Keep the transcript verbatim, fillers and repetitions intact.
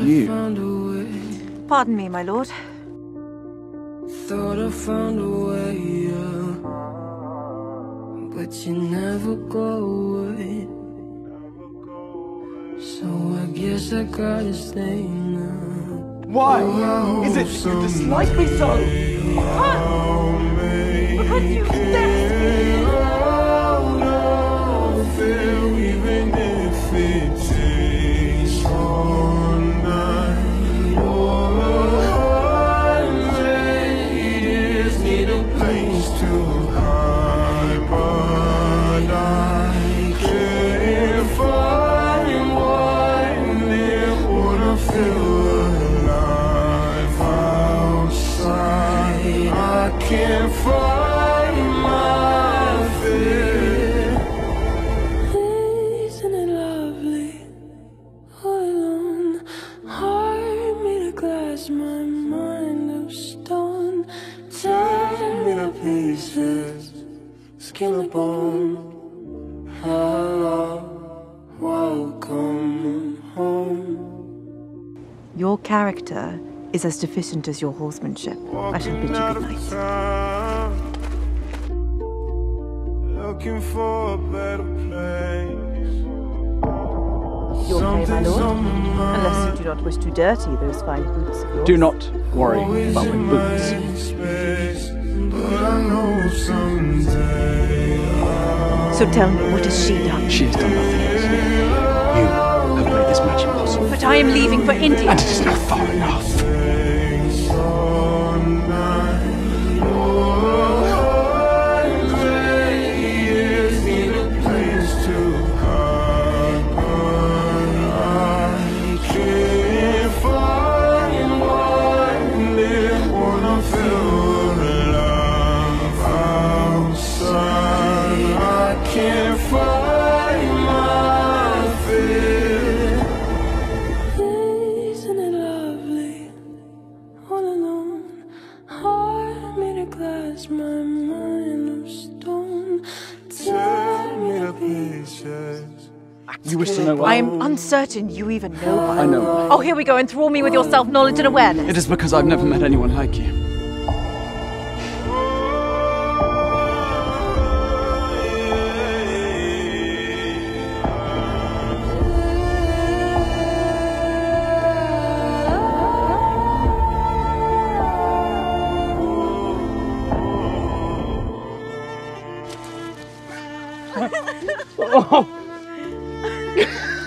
you? Pardon me, my lord. Thought I found a way, yeah. But you never go away. So I guess I gotta stay now. Why? Is it that you dislike me so? Because you left me! Even if it takes all night, oh, ladies need a place to hide, but I can't find one that wanna feel alive outside. I can't find my fear. Isn't it lovely? All alone, heart made of glass, my mind of stone. Tear me to pieces, skin and bone. Hello, welcome home. Your character is as deficient as your horsemanship. I shall bid you good night. Looking for a better place. Your pay, my lord. Unless you do not wish to dirty those fine boots of yours. Do not worry about my boots. But I know someday So tell me, what has she done? She has done nothing else. You have made this match impossible. But I am leaving for India. And it is not far enough. My mind of stone, tear me to pieces. You wish to know why? I am uncertain you even know why. I know why. Oh, here we go, enthrall me with your self-knowledge and awareness. It is because I've never met anyone like you. Oh.